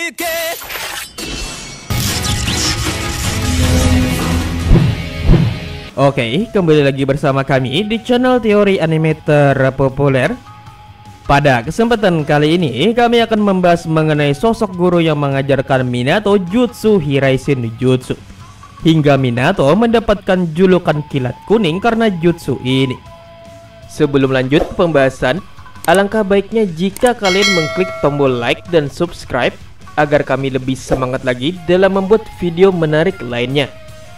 Oke, kembali lagi bersama kami di channel teori anime terpopuler. Pada kesempatan kali ini, kami akan membahas mengenai sosok guru yang mengajarkan Minato Jutsu Hiraishin Jutsu, hingga Minato mendapatkan julukan kilat kuning karena jutsu ini. Sebelum lanjut ke pembahasan, alangkah baiknya jika kalian mengklik tombol like dan subscribe agar kami lebih semangat lagi dalam membuat video menarik lainnya.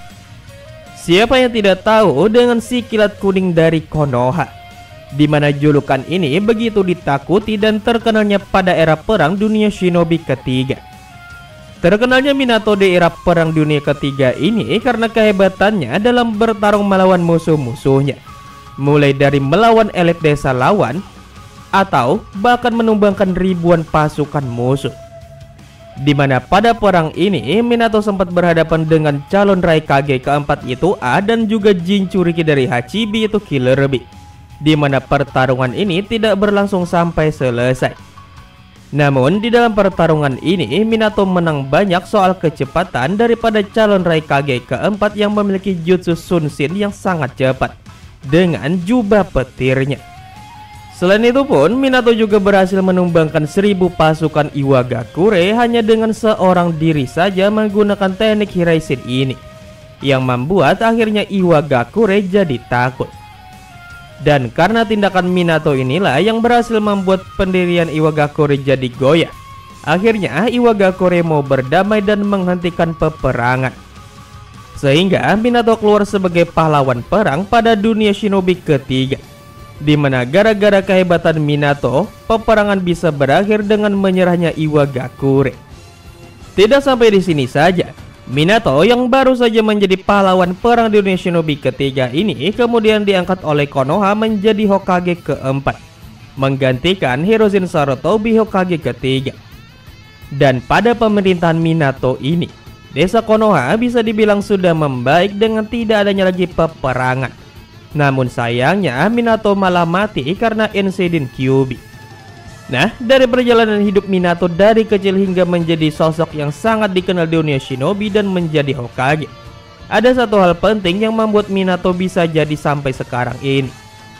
Siapa yang tidak tahu dengan si kilat kuning dari Konoha, di mana julukan ini begitu ditakuti dan terkenalnya pada era Perang Dunia Shinobi ketiga. Terkenalnya Minato di era Perang Dunia ketiga ini karena kehebatannya dalam bertarung melawan musuh-musuhnya, mulai dari melawan elit desa lawan atau bahkan menumbangkan ribuan pasukan musuh. Di mana pada perang ini Minato sempat berhadapan dengan calon Raikage keempat itu A dan juga Jinchuriki dari Hachibi itu Killer Bee, di mana pertarungan ini tidak berlangsung sampai selesai. Namun di dalam pertarungan ini Minato menang banyak soal kecepatan daripada calon Raikage keempat yang memiliki jutsu Sunshin yang sangat cepat dengan jubah petirnya. Selain itu pun Minato juga berhasil menumbangkan 1000 pasukan Iwagakure hanya dengan seorang diri saja menggunakan teknik Hiraishin ini, yang membuat akhirnya Iwagakure jadi takut. Dan karena tindakan Minato inilah yang berhasil membuat pendirian Iwagakure jadi goyah. Akhirnya Iwagakure mau berdamai dan menghentikan peperangan, sehingga Minato keluar sebagai pahlawan perang pada dunia shinobi ketiga, di mana gara-gara kehebatan Minato, peperangan bisa berakhir dengan menyerahnya Iwagakure. Tidak sampai di sini saja, Minato yang baru saja menjadi pahlawan perang dunia shinobi ketiga ini kemudian diangkat oleh Konoha menjadi Hokage keempat, menggantikan Hirozen Sarutobi Hokage ketiga. Dan pada pemerintahan Minato ini, desa Konoha bisa dibilang sudah membaik dengan tidak adanya lagi peperangan. Namun sayangnya Minato malah mati karena insiden Kyuubi. Nah, dari perjalanan hidup Minato dari kecil hingga menjadi sosok yang sangat dikenal di dunia shinobi dan menjadi Hokage, ada satu hal penting yang membuat Minato bisa jadi sampai sekarang ini.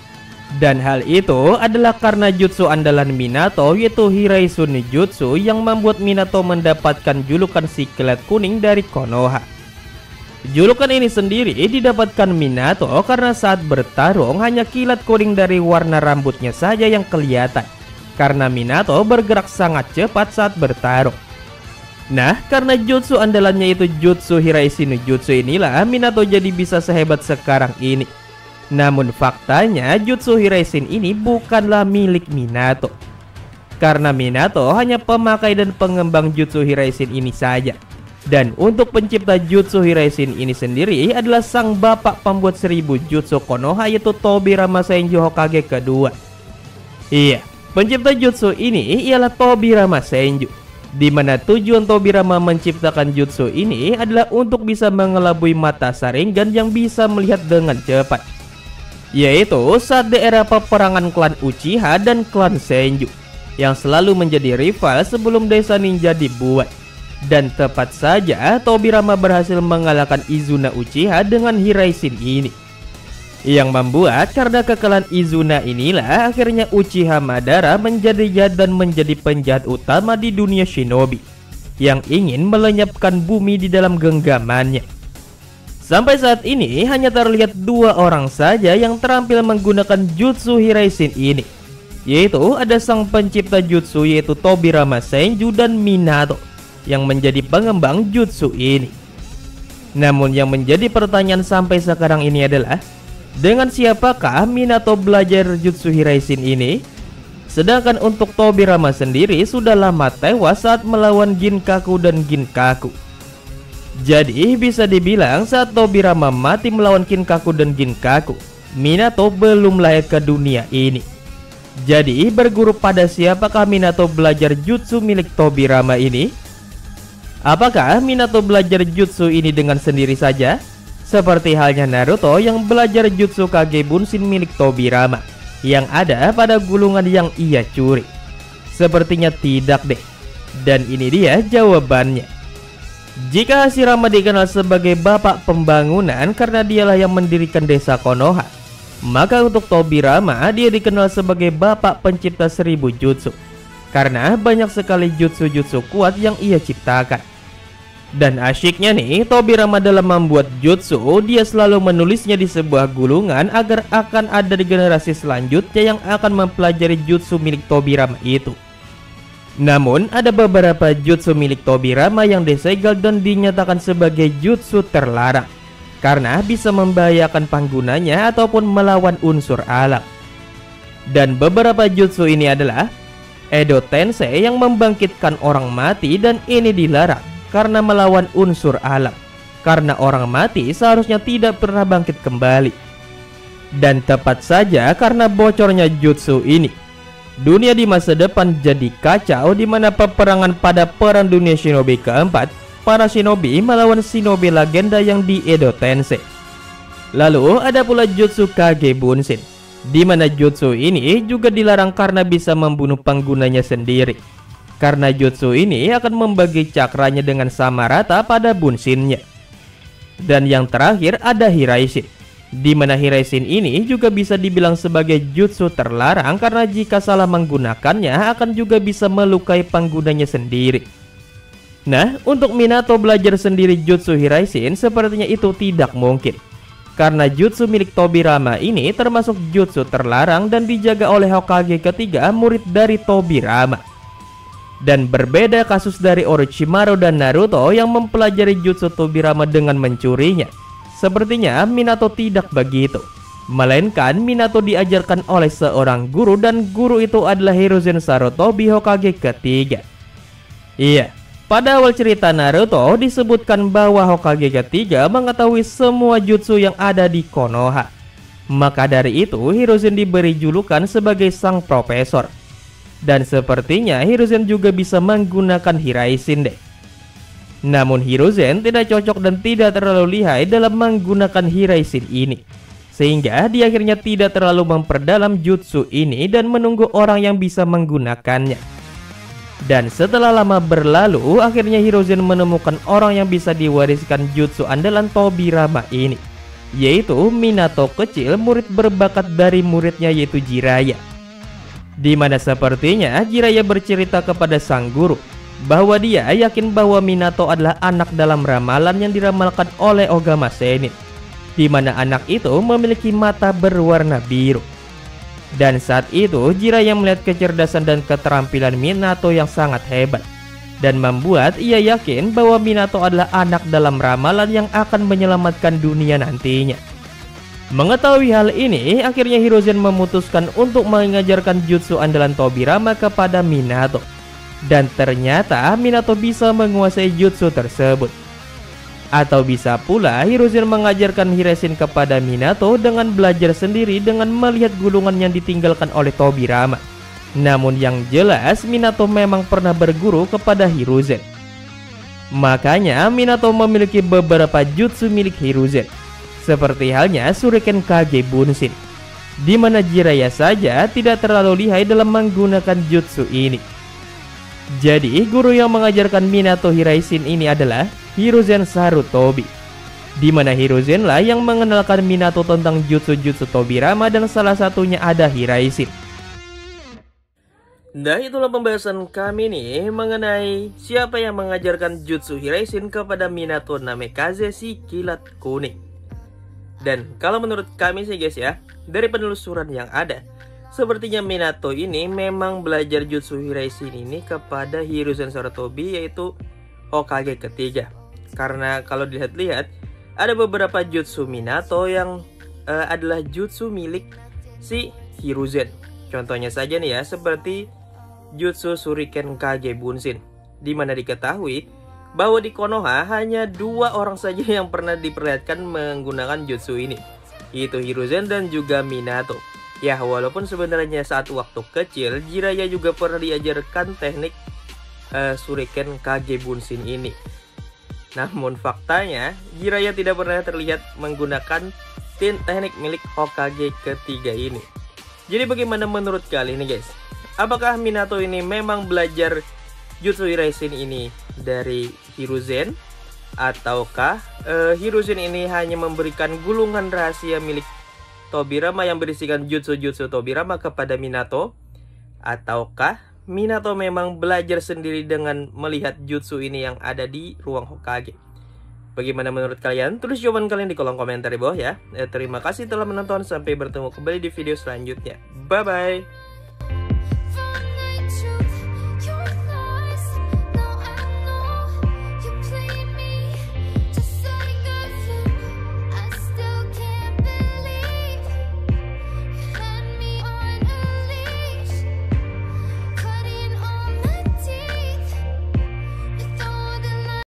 Dan hal itu adalah karena jutsu andalan Minato, yaitu Hiraishin Jutsu, yang membuat Minato mendapatkan julukan si kilat kuning dari Konoha. Julukan ini sendiri didapatkan Minato karena saat bertarung hanya kilat kuning dari warna rambutnya saja yang kelihatan, karena Minato bergerak sangat cepat saat bertarung. Nah, karena jutsu andalannya itu jutsu Hiraishin Jutsu inilah Minato jadi bisa sehebat sekarang ini. Namun faktanya jutsu Hiraishin ini bukanlah milik Minato, karena Minato hanya pemakai dan pengembang jutsu Hiraishin ini saja. Dan untuk pencipta jutsu Hiraishin ini sendiri adalah sang bapak pembuat 1000 jutsu Konoha, yaitu Tobirama Senju Hokage kedua. Iya, pencipta jutsu ini ialah Tobirama Senju, di mana tujuan Tobirama menciptakan jutsu ini adalah untuk bisa mengelabui mata Sharingan yang bisa melihat dengan cepat, yaitu saat di era peperangan klan Uchiha dan klan Senju yang selalu menjadi rival sebelum desa ninja dibuat. Dan tepat saja Tobirama berhasil mengalahkan Izuna Uchiha dengan Hiraishin ini, yang membuat karena kekalahan Izuna inilah akhirnya Uchiha Madara menjadi jahat dan menjadi penjahat utama di dunia shinobi yang ingin melenyapkan bumi di dalam genggamannya. Sampai saat ini hanya terlihat 2 orang saja yang terampil menggunakan jutsu Hiraishin ini, yaitu ada sang pencipta jutsu yaitu Tobirama Senju dan Minato yang menjadi pengembang jutsu ini. Namun yang menjadi pertanyaan sampai sekarang ini adalah, dengan siapakah Minato belajar jutsu Hiraishin ini? Sedangkan untuk Tobirama sendiri sudah lama tewas saat melawan Ginkaku dan Ginkaku. Jadi bisa dibilang saat Tobirama mati melawan Ginkaku dan Ginkaku, Minato belum lahir ke dunia ini. Jadi berguru pada siapakah Minato belajar jutsu milik Tobirama ini? Apakah Minato belajar jutsu ini dengan sendiri saja, seperti halnya Naruto yang belajar jutsu Kage Bunshin milik Tobirama yang ada pada gulungan yang ia curi? Sepertinya tidak deh. Dan ini dia jawabannya. Jika Hashirama dikenal sebagai bapak pembangunan karena dialah yang mendirikan desa Konoha, maka untuk Tobirama dia dikenal sebagai bapak pencipta 1000 jutsu, karena banyak sekali jutsu-jutsu kuat yang ia ciptakan. Dan asyiknya nih, Tobirama dalam membuat jutsu, dia selalu menulisnya di sebuah gulungan agar akan ada di generasi selanjutnya yang akan mempelajari jutsu milik Tobirama itu. Namun, ada beberapa jutsu milik Tobirama yang disegel dan dinyatakan sebagai jutsu terlarang karena bisa membahayakan penggunanya ataupun melawan unsur alam. Dan beberapa jutsu ini adalah Edo Tensei yang membangkitkan orang mati, dan ini dilarang karena melawan unsur alam, karena orang mati seharusnya tidak pernah bangkit kembali. Dan tepat saja karena bocornya jutsu ini, dunia di masa depan jadi kacau, di mana peperangan pada Perang Dunia Shinobi keempat, para shinobi melawan shinobi legenda yang di Edo Tensei. Lalu ada pula jutsu Kage Bunshin, di mana jutsu ini juga dilarang karena bisa membunuh penggunanya sendiri, karena jutsu ini akan membagi cakranya dengan sama rata pada bunshinnya. Dan yang terakhir ada Hiraishin, di mana Hiraishin ini juga bisa dibilang sebagai jutsu terlarang karena jika salah menggunakannya akan juga bisa melukai penggunanya sendiri. Nah, untuk Minato belajar sendiri jutsu Hiraishin sepertinya itu tidak mungkin, karena jutsu milik Tobirama ini termasuk jutsu terlarang dan dijaga oleh Hokage ketiga, murid dari Tobirama. Dan berbeda kasus dari Orochimaru dan Naruto yang mempelajari jutsu Tobirama dengan mencurinya, sepertinya Minato tidak begitu, melainkan Minato diajarkan oleh seorang guru, dan guru itu adalah Hiruzen Sarutobi, Hokage ketiga. Iya, pada awal cerita Naruto disebutkan bahwa Hokage ketiga mengetahui semua jutsu yang ada di Konoha. Maka dari itu Hiruzen diberi julukan sebagai sang profesor. Dan sepertinya Hiruzen juga bisa menggunakan Hiraishin deh. Namun Hiruzen tidak cocok dan tidak terlalu lihai dalam menggunakan Hiraishin ini, sehingga dia akhirnya tidak terlalu memperdalam jutsu ini dan menunggu orang yang bisa menggunakannya. Dan setelah lama berlalu, akhirnya Hiruzen menemukan orang yang bisa diwariskan jutsu andalan Tobirama ini, yaitu Minato kecil, murid berbakat dari muridnya yaitu Jiraiya. Di mana sepertinya Jiraiya bercerita kepada sang guru bahwa dia yakin bahwa Minato adalah anak dalam ramalan yang diramalkan oleh Ogama Sennin, di mana anak itu memiliki mata berwarna biru. Dan saat itu Jiraiya melihat kecerdasan dan keterampilan Minato yang sangat hebat, dan membuat ia yakin bahwa Minato adalah anak dalam ramalan yang akan menyelamatkan dunia nantinya. Mengetahui hal ini, akhirnya Hiruzen memutuskan untuk mengajarkan jutsu andalan Tobirama kepada Minato. Dan ternyata Minato bisa menguasai jutsu tersebut. Atau bisa pula Hiruzen mengajarkan Hiraishin kepada Minato dengan belajar sendiri dengan melihat gulungan yang ditinggalkan oleh Tobirama. Namun yang jelas Minato memang pernah berguru kepada Hiruzen. Makanya Minato memiliki beberapa jutsu milik Hiruzen, seperti halnya Shuriken Kage Bunshin, di mana Jiraiya saja tidak terlalu lihai dalam menggunakan jutsu ini. Jadi guru yang mengajarkan Minato Hiraishin ini adalah Hiruzen Sarutobi, di mana Hiruzen lah yang mengenalkan Minato tentang jutsu-jutsu Tobirama, dan salah satunya ada Hiraishin. Nah, itulah pembahasan kami nih mengenai siapa yang mengajarkan jutsu Hiraishin kepada Minato Namikaze si kilat kuning. Dan kalau menurut kami sih guys ya, dari penelusuran yang ada, sepertinya Minato ini memang belajar jutsu Hiraishin ini kepada Hiruzen Sarutobi, yaitu Hokage ketiga. Karena kalau dilihat-lihat, ada beberapa jutsu Minato yang adalah jutsu milik si Hiruzen. Contohnya saja nih ya, seperti jutsu Shuriken Kage Bunshin, di mana diketahui bahwa di Konoha hanya 2 orang saja yang pernah diperlihatkan menggunakan jutsu ini, yaitu Hiruzen dan juga Minato. Ya, walaupun sebenarnya saat waktu kecil Jiraiya juga pernah diajarkan teknik Shuriken Kage Bunshin ini. Namun faktanya Jiraiya tidak pernah terlihat menggunakan teknik milik Hokage ketiga ini. Jadi bagaimana menurut kalian nih guys? Apakah Minato ini memang belajar Jutsu Iraisen ini dari Hiruzen, ataukah Hiruzen ini hanya memberikan gulungan rahasia milik Tobirama yang berisikan jutsu-jutsu Tobirama kepada Minato, ataukah Minato memang belajar sendiri dengan melihat jutsu ini yang ada di ruang Hokage. Bagaimana menurut kalian? Tulis jawaban kalian di kolom komentar di bawah ya. Terima kasih telah menonton, sampai bertemu kembali di video selanjutnya. Bye bye.